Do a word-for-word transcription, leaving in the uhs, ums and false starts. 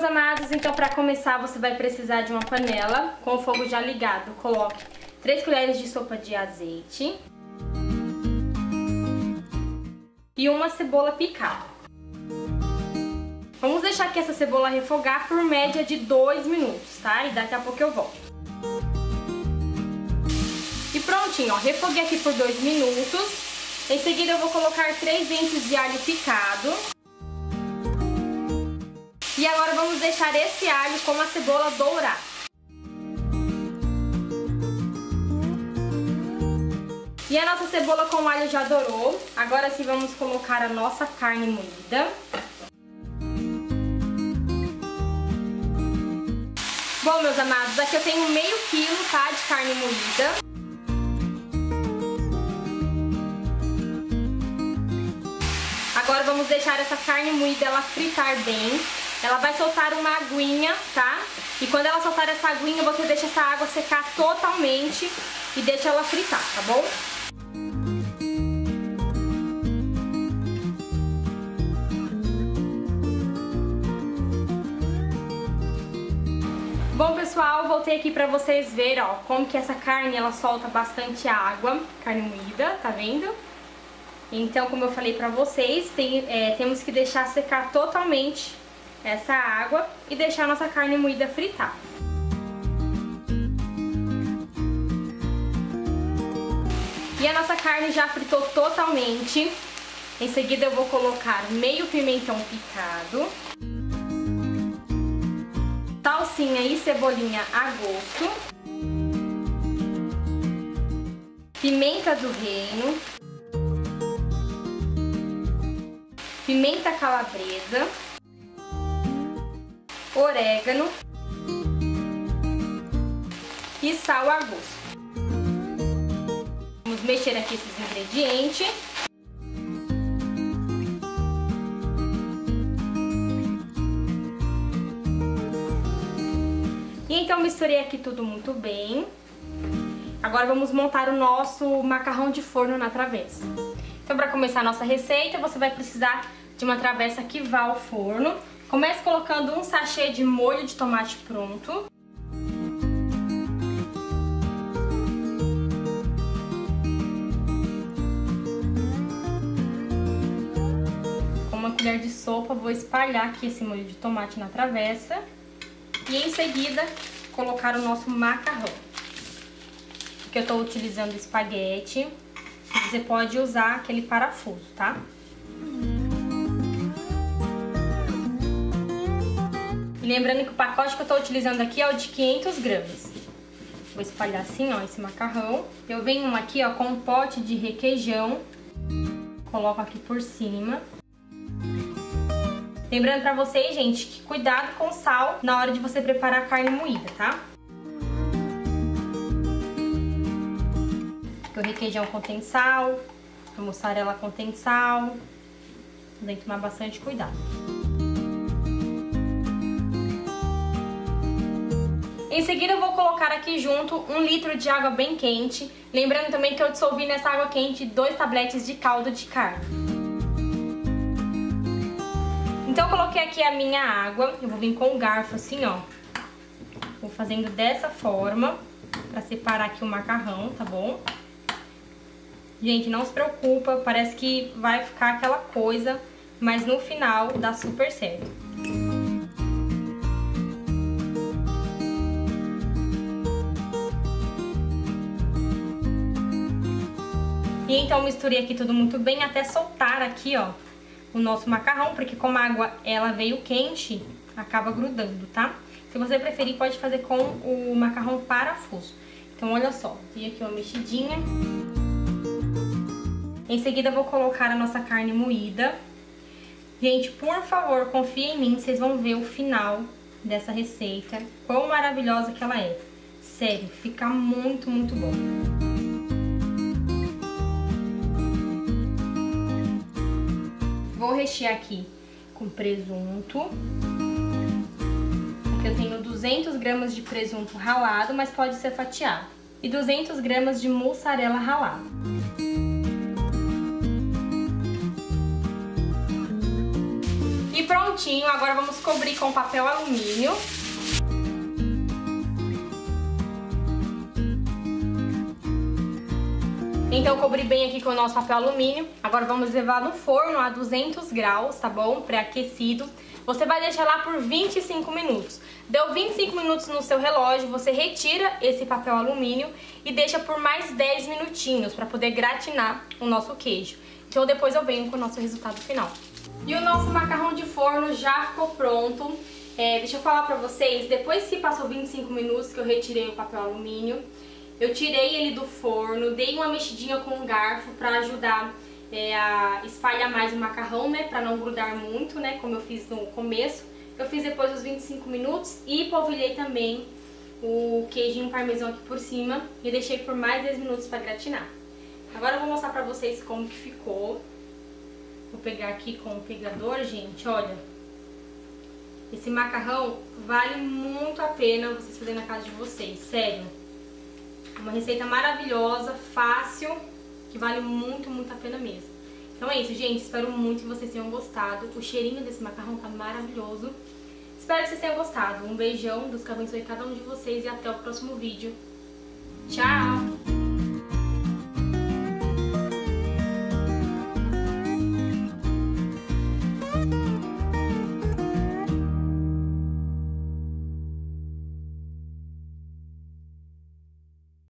meus amados, então para começar você vai precisar de uma panela com o fogo já ligado. Coloque três colheres de sopa de azeite e uma cebola picada. Vamos deixar aqui essa cebola refogar por média de dois minutos, tá? E daqui a pouco eu volto. E prontinho, ó, refoguei aqui por dois minutos. Em seguida eu vou colocar três dentes de alho picado. E agora vamos deixar esse alho com a cebola dourar. E a nossa cebola com alho já dourou. Agora sim vamos colocar a nossa carne moída. Bom, meus amados, aqui eu tenho meio quilo, tá, de carne moída. Agora vamos deixar essa carne moída ela fritar bem. Ela vai soltar uma aguinha, tá? E quando ela soltar essa aguinha, você deixa essa água secar totalmente e deixa ela fritar, tá bom? Bom, pessoal, voltei aqui pra vocês verem, ó, como que essa carne, ela solta bastante água, carne moída, tá vendo? Então, como eu falei pra vocês, tem, é, temos que deixar secar totalmente essa água e deixar a nossa carne moída fritar. E a nossa carne já fritou totalmente. Em seguida eu vou colocar meio pimentão picado, salsinha e cebolinha a gosto, pimenta do reino, pimenta calabresa, orégano e sal a gosto. Vamos mexer aqui esses ingredientes. E então misturei aqui tudo muito bem. Agora vamos montar o nosso macarrão de forno na travessa. Então, para começar a nossa receita, você vai precisar de uma travessa que vá ao forno. Comece colocando um sachê de molho de tomate pronto. Com uma colher de sopa, vou espalhar aqui esse molho de tomate na travessa. E em seguida, colocar o nosso macarrão. Aqui eu estou utilizando espaguete. Você pode usar aquele parafuso, tá? E lembrando que o pacote que eu tô utilizando aqui é o de quinhentos gramas. Vou espalhar assim, ó, esse macarrão. Eu venho aqui, ó, com um pote de requeijão. Coloco aqui por cima. Lembrando pra vocês, gente, que cuidado com o sal na hora de você preparar a carne moída, tá? Porque o requeijão contém sal, a mussarela contém sal. Tem que tomar bastante cuidado. Em seguida eu vou colocar aqui junto um litro de água bem quente. Lembrando também que eu dissolvi nessa água quente dois tabletes de caldo de carne. Então eu coloquei aqui a minha água. Eu vou vir com o garfo assim, ó. Vou fazendo dessa forma pra separar aqui o macarrão, tá bom? Gente, não se preocupa, parece que vai ficar aquela coisa, mas no final dá super certo. E então misturei aqui tudo muito bem até soltar aqui, ó, o nosso macarrão, porque como a água ela veio quente, acaba grudando, tá? Se você preferir, pode fazer com o macarrão parafuso. Então olha só, dei aqui uma mexidinha. Em seguida eu vou colocar a nossa carne moída. Gente, por favor, confie em mim, vocês vão ver o final dessa receita, quão maravilhosa que ela é. Sério, fica muito, muito bom. Vou rechear aqui com presunto. Aqui eu tenho duzentas gramas de presunto ralado, mas pode ser fatiado. E duzentas gramas de mussarela ralada. E E prontinho, agora vamos cobrir com papel alumínio. Então, cobri bem aqui com o nosso papel alumínio. Agora vamos levar no forno a duzentos graus, tá bom? Pré-aquecido. Você vai deixar lá por vinte e cinco minutos. Deu vinte e cinco minutos no seu relógio, você retira esse papel alumínio e deixa por mais dez minutinhos para poder gratinar o nosso queijo. Então depois eu venho com o nosso resultado final. E o nosso macarrão de forno já ficou pronto. É, deixa eu falar pra vocês, depois que passou vinte e cinco minutos que eu retirei o papel alumínio, eu tirei ele do forno, dei uma mexidinha com o garfo pra ajudar é, a espalhar mais o macarrão, né, pra não grudar muito, né, como eu fiz no começo. Eu fiz depois dos vinte e cinco minutos e polvilhei também o queijinho parmesão aqui por cima e deixei por mais dez minutos pra gratinar. Agora eu vou mostrar pra vocês como que ficou. Vou pegar aqui com o pegador, gente, olha. Esse macarrão vale muito a pena vocês fazerem na casa de vocês, sério. Uma receita maravilhosa, fácil, que vale muito, muito a pena mesmo. Então é isso, gente. Espero muito que vocês tenham gostado. O cheirinho desse macarrão tá maravilhoso. Espero que vocês tenham gostado. Um beijão, Deus que abençoe cada um de vocês e até o próximo vídeo. Tchau!